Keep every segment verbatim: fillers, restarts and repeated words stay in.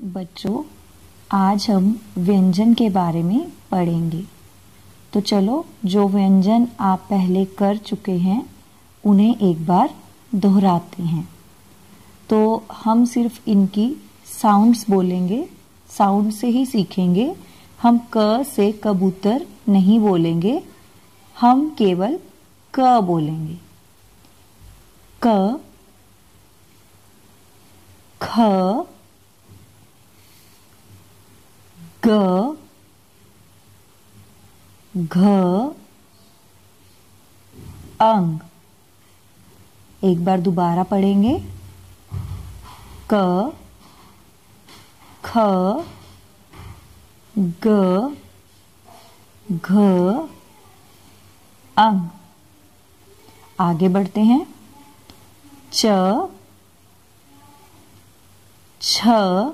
बच्चों, आज हम व्यंजन के बारे में पढ़ेंगे। तो चलो, जो व्यंजन आप पहले कर चुके हैं उन्हें एक बार दोहराते हैं। तो हम सिर्फ इनकी साउंड्स बोलेंगे, साउंड से ही सीखेंगे। हम क से कबूतर नहीं बोलेंगे, हम केवल क बोलेंगे। क, ख, ग, घ, अंग। एक बार दोबारा पढ़ेंगे। क, ख, ग, घ, अंग। आगे बढ़ते हैं। च, छ,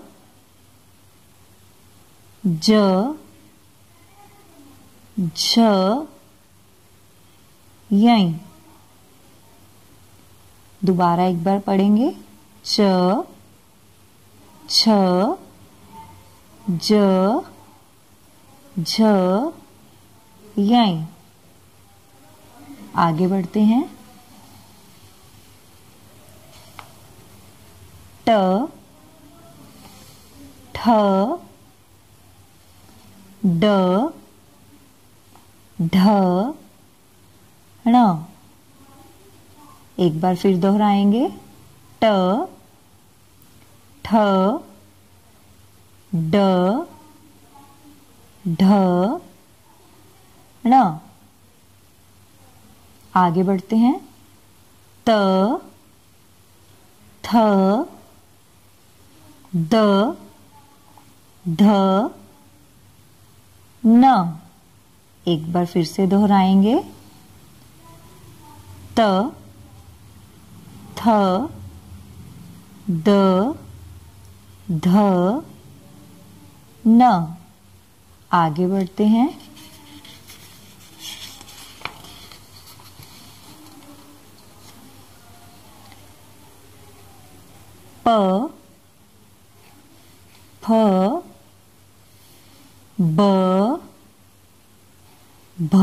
ज, झ, यं। दोबारा एक बार पढ़ेंगे। च, छ, ज, झ, यं। आगे बढ़ते हैं। ट, ठ, ड, ढ, ण। एक बार फिर दोहराएंगे। ट, ठ, ड, ढ, ण। आगे बढ़ते हैं। त, थ, द, ध, न। एक बार फिर से दोहराएंगे। त, थ, द, ध, न। आगे बढ़ते हैं। प, फ, ब, भ,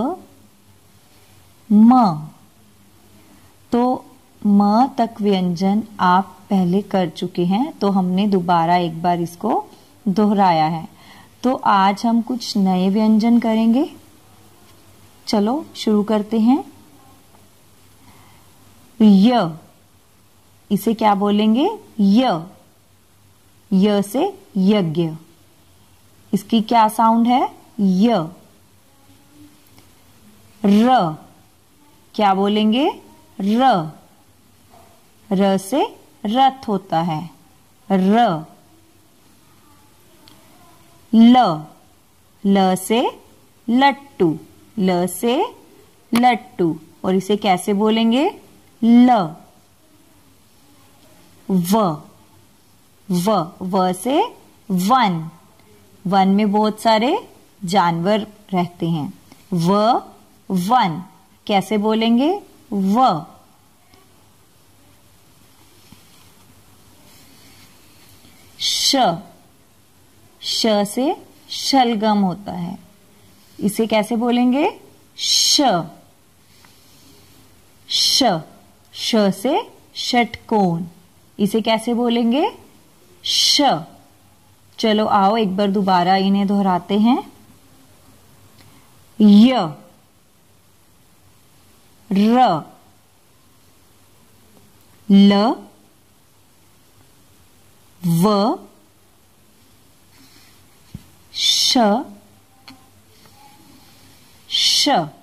म। तो म तक व्यंजन आप पहले कर चुके हैं, तो हमने दोबारा एक बार इसको दोहराया है। तो आज हम कुछ नए व्यंजन करेंगे। चलो शुरू करते हैं। य, इसे क्या बोलेंगे? य। य से यज्ञ। इसकी क्या साउंड है? य। र, क्या बोलेंगे? र। र से रथ होता है। र। ल, ल से लट्टू। ल से लट्टू। और इसे कैसे बोलेंगे? ल। व, व, व से वन। वन में बहुत सारे जानवर रहते हैं। व, वन। कैसे बोलेंगे? व। श, श से शलगम होता है। इसे कैसे बोलेंगे? श। श, श से षटकोण। इसे कैसे बोलेंगे? श। चलो आओ एक बार दोबारा इन्हें दोहराते हैं। य, र, ल, व, श, श।